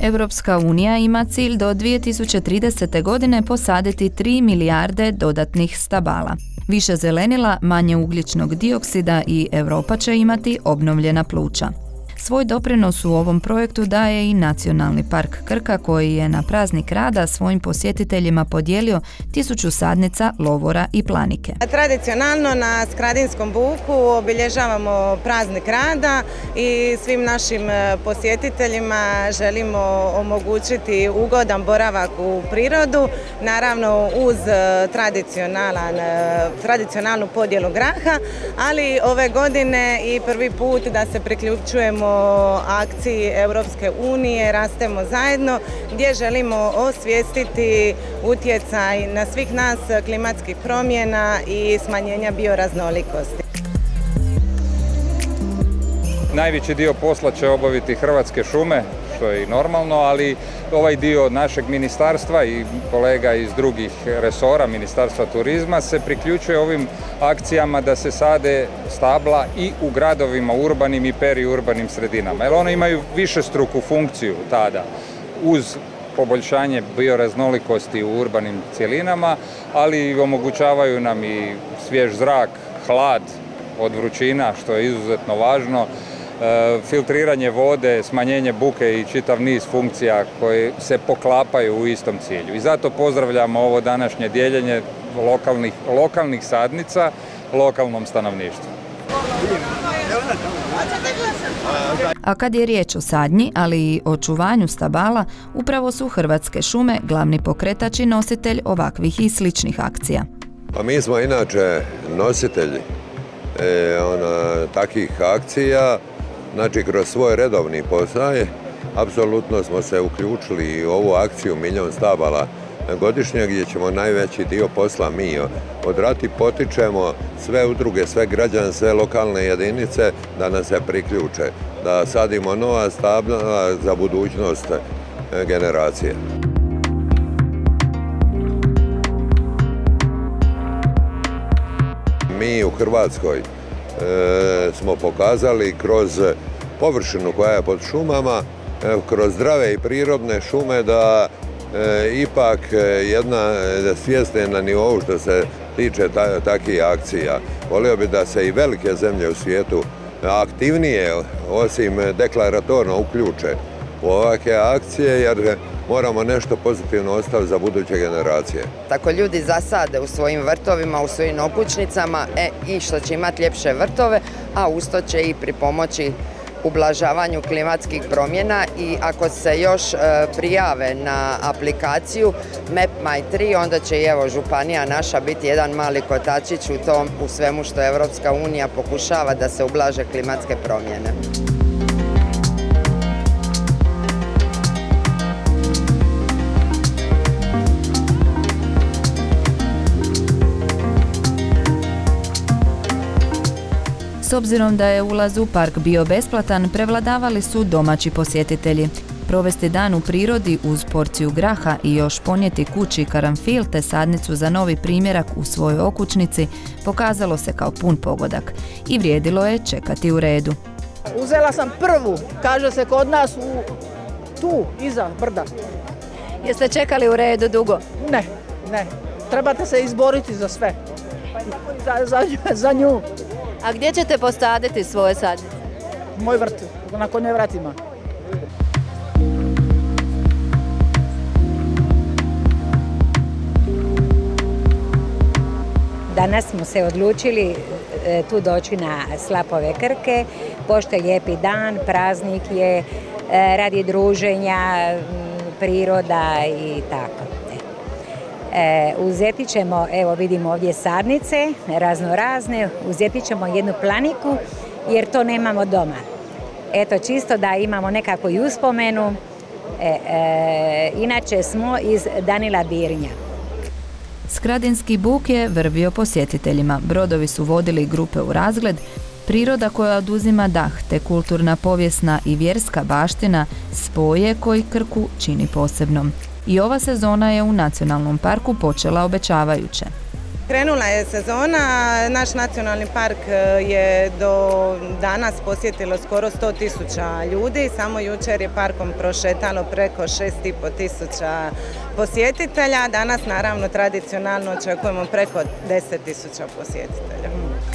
Europska unija ima cilj do 2030. godine posaditi 3 milijarde dodatnih stabala. Više zelenila, manje ugljičnog dioksida i Europa će imati obnovljena pluća. Svoj doprinos u ovom projektu daje i Nacionalni park Krka koji je na praznik rada svojim posjetiteljima podijelio 1000 sadnica, lovora i planike. Tradicionalno na Skradinskom buku obilježavamo praznik rada i svim našim posjetiteljima želimo omogućiti ugodan boravak u prirodu, naravno uz tradicionalnu podjelu graha, ali ove godine i prvi put da se priključujemo akciji Europske unije Rastemo zajedno, gdje želimo osvijestiti utjecaj na svih nas klimatskih promjena i smanjenja bioraznolikosti. Najveći dio posla će obaviti Hrvatske šume, što je i normalno, ali ovaj dio našeg ministarstva i kolega iz drugih resora, Ministarstva turizma, se priključuje ovim akcijama da se sade stabla i u gradovima, urbanim i periurbanim sredinama. Jer one imaju višestruku funkciju tada, uz poboljšanje bioraznolikosti u urbanim cjelinama, ali omogućavaju nam i svjež zrak, hlad od vrućina, što je izuzetno važno, filtriranje vode, smanjenje buke i čitav niz funkcija koje se poklapaju u istom cilju. I zato pozdravljamo ovo današnje dijeljenje lokalnih sadnica lokalnom stanovništvu. A kad je riječ o sadnji, ali i očuvanju stabala, upravo su Hrvatske šume glavni pokretač i nositelj ovakvih i sličnih akcija. Pa mi smo inače nositelji takvih akcija. Znači, kroz svoj redovni posao apsolutno smo se uključili u ovu akciju Milion stabala godišnje, gdje ćemo najveći dio posla mi odraditi. Potičemo sve udruge, sve građane, sve lokalne jedinice da nas se priključe, da sadimo nova stabla za budućnost generacije. Mi u Hrvatskoj smo pokazali kroz površinu koja je pod šumama, kroz zdrave i prirodne šume, da ipak jedna svijest je na nivou što se tiče takvih akcija. Volio bi da se i velike zemlje u svijetu aktivnije, osim deklaratorno, uključe u ovakve akcije, jer moramo nešto pozitivno ostaviti za buduće generacije. Tako ljudi zasade u svojim vrtovima, u svojim okućnicama i što će imati ljepše vrtove, a uz to će i pripomoći ublažavanju klimatskih promjena. I ako se još prijave na aplikaciju Map My Tree, onda će i evo županija naša biti jedan mali kotačić u svemu što Europska unija pokušava da se ublaže klimatske promjene. S obzirom da je ulaz u park bio besplatan, prevladavali su domaći posjetitelji. Provesti dan u prirodi uz porciju graha i još ponijeti kući karanfil te sadnicu za novi primjerak u svojoj okućnici pokazalo se kao pun pogodak i vrijedilo je čekati u redu. Uzela sam prvu, kaže se kod nas tu, iza brda. Jeste čekali u redu dugo? Ne. Trebate se izboriti za sve. Za nju. A gdje ćete posaditi svoje sadnice? Moj vrt, na Konjevratima. Danas smo se odlučili tu doći na Slapove Krke, pošto je lijepi dan, praznik je, radi druženja, priroda i tako. Uzeti ćemo, evo vidimo ovdje sadnice, raznorazne, uzeti ćemo jednu planiku jer to nemamo doma. Eto, čisto da imamo nekakvu uspomenu, inače smo iz Danila Birnja. Skradinski buk je vrvio posjetiteljima, brodovi su vodili grupe u razgled, priroda koja oduzima dah te kulturna, povijesna i vjerska baština spoje koji Krku čini posebnom. I ova sezona je u Nacionalnom parku počela obećavajuće. Krenula je sezona, naš nacionalni park je do danas posjetilo skoro 100.000 ljudi, samo jučer je parkom prošetalo preko 6.500 posjetitelja, danas naravno tradicionalno očekujemo preko 10.000 posjetitelja.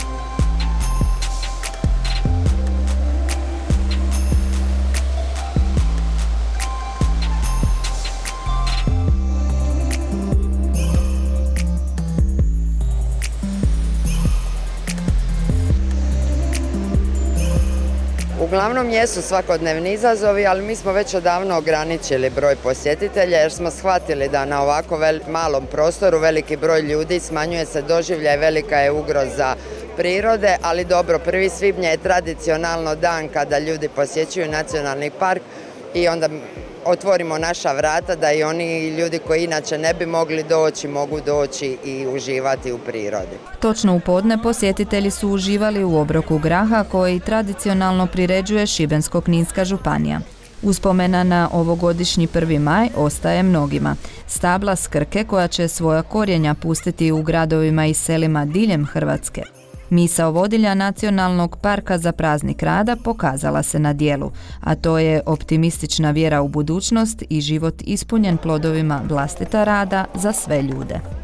Uglavnom jesu svakodnevni izazovi, ali mi smo već odavno ograničili broj posjetitelja jer smo shvatili da na ovako malom prostoru veliki broj ljudi smanjuje se doživljaj, velika je ugroza prirode, ali dobro, 1. svibnja je tradicionalno dan kada ljudi posjećuju nacionalni park i onda otvorimo naša vrata da i oni ljudi koji inače ne bi mogli doći, mogu doći i uživati u prirodi. Točno u podne posjetitelji su uživali u obroku graha koji tradicionalno priređuje Šibensko-kninska županija. Uspomena na ovogodišnji 1. maj ostaje mnogima. Stabla s Krke koja će svoja korijenja pustiti u gradovima i selima diljem Hrvatske. Misao vodilja Nacionalnog parka za praznik rada pokazala se na djelu, a to je optimistična vjera u budućnost i život ispunjen plodovima vlastita rada za sve ljude.